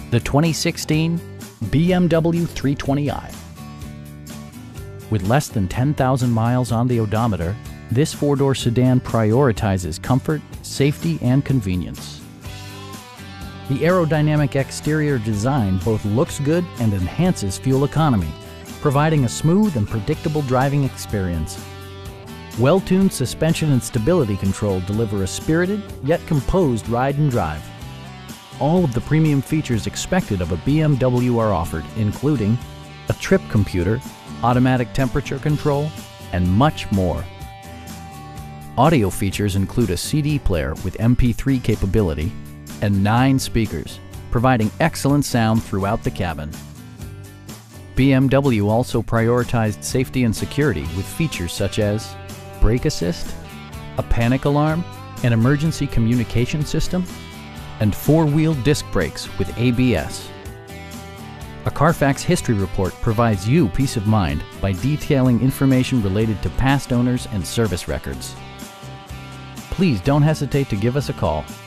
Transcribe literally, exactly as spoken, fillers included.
The twenty sixteen B M W three twenty i. With less than ten thousand miles on the odometer, this four-door sedan prioritizes comfort, safety, and convenience. The aerodynamic exterior design both looks good and enhances fuel economy, providing a smooth and predictable driving experience. Well-tuned suspension and stability control deliver a spirited yet composed ride and drive. All of the premium features expected of a B M W are offered, including a trip computer, automatic temperature control, and much more. Audio features include a C D player with M P three capability and nine speakers, providing excellent sound throughout the cabin. B M W also prioritized safety and security with features such as brake assist, a panic alarm, an emergency communication system, and four-wheel disc brakes with A B S. A Carfax history report provides you peace of mind by detailing information related to past owners and service records. Please don't hesitate to give us a call